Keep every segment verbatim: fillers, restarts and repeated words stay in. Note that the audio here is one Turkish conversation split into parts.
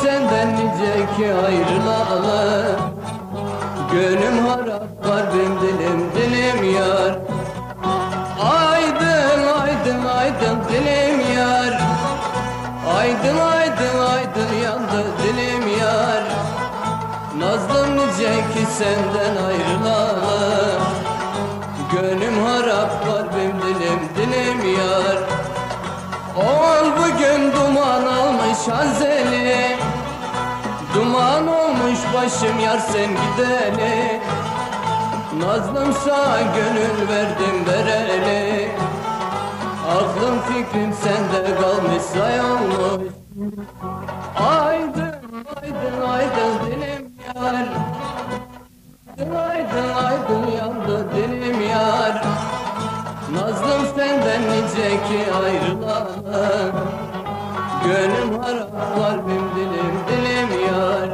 senden nice ki ayrılalı. Gönlüm harap, kalbim dilim dilim yar. Aydın aydın aydın dilim yar. Aydın aydın aydın yandı dilim yar. Nazlım nice ki senden ayrılalı. Gönlüm harap, kalbim dilim dilim yar. Oğul bugün duman almış Hazeli. Duman olmuş başım yar sen gideli. Nazlım sana gönül verdim vereli. Aklım fikrim sende kalmış sayılmış. Aydın aydın aydın dilim yar. Aydın aydın aydın yandı dilim yar. Nazlım senden nice ki ayrılalı. Gönlüm harap, kalbim dilim dilim yar.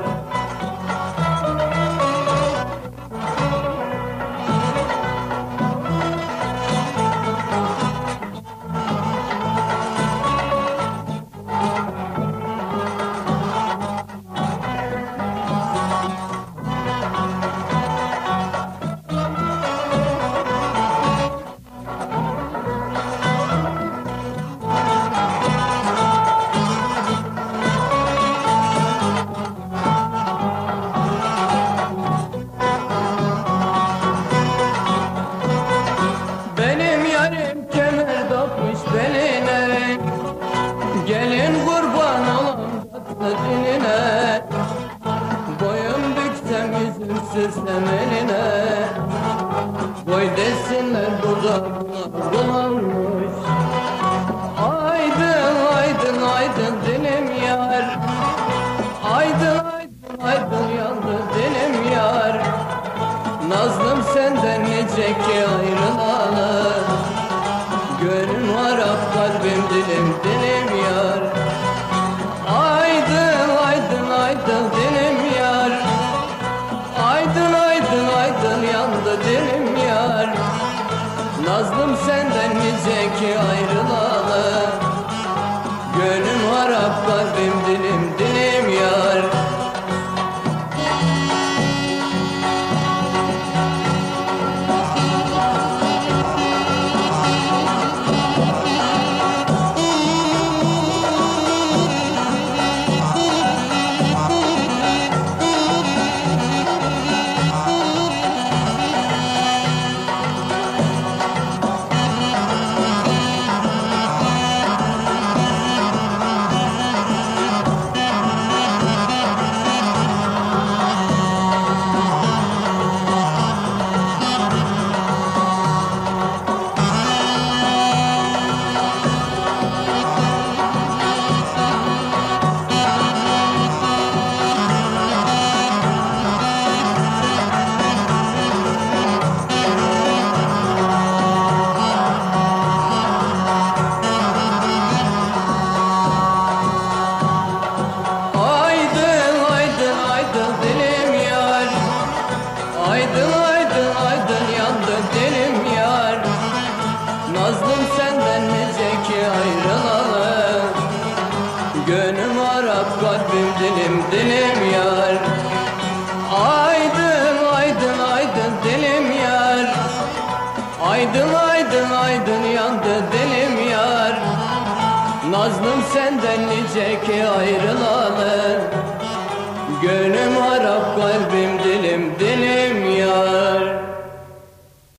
Gelin kurban olam tatlı diline. Boyun büksem yüzüm sürsem eline. Boy desinler burada buna bulanmış. Aydın aydın aydın dilim yar. Aydın aydın aydın yandı dilim yar. Nazlım senden nice ki ayrılalı. Gönlüm harap, kalbim dilim dilim yar. Aydın aydın aydın dilim yar. Aydın aydın aydın yandı dilim yar. Nazlım senden nice ki ayrılalı. Gönlüm harap, kalbim dilim dilim yar. Aydın aydın aydın yandı dilim yar. Nazlım senden nice ki ayrılalı. Gönlüm harap, kalbim dilim dilim yar. Aydın aydın aydın dilim yar. Aydın aydın aydın yandı dilim yar. Nazlım senden nice ki ayrılalı. Gönlüm harap, kalbim dilim dilim yar.